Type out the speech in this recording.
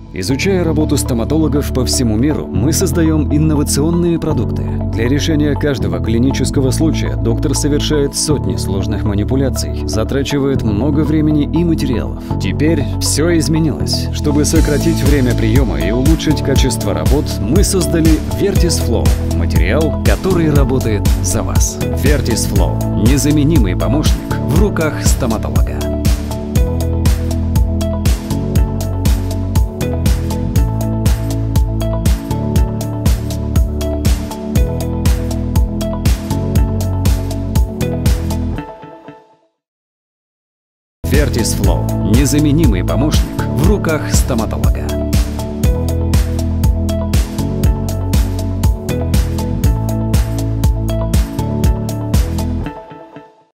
Изучая работу стоматологов по всему миру, мы создаем инновационные продукты. Для решения каждого клинического случая доктор совершает сотни сложных манипуляций, затрачивает много времени и материалов. Теперь все изменилось. Чтобы сократить время приема и улучшить качество работ, мы создали Vertis Flow – материал, который работает за вас. Vertis Flow – незаменимый помощник в руках стоматолога. Vertis Flow – незаменимый помощник в руках стоматолога.